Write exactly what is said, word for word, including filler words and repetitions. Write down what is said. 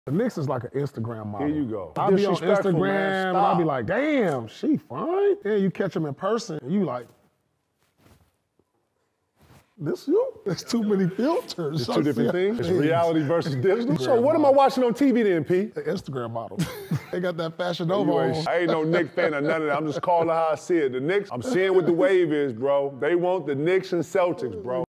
The Knicks is like an Instagram model. Here you go. I'll be on Disrespectful, Instagram man. and I'll be Stop. like, damn, she fine. Then you catch them in person and you like, this you? There's too many filters. It's two different things. It's reality versus digital. Instagram So what am I watching on T V then, P? The Instagram model. They got that Fashion Nova You ain't- on. I ain't no Knicks fan or none of that. I'm just calling how I see it. The Knicks, I'm seeing what the wave is, bro. They want the Knicks and Celtics, bro.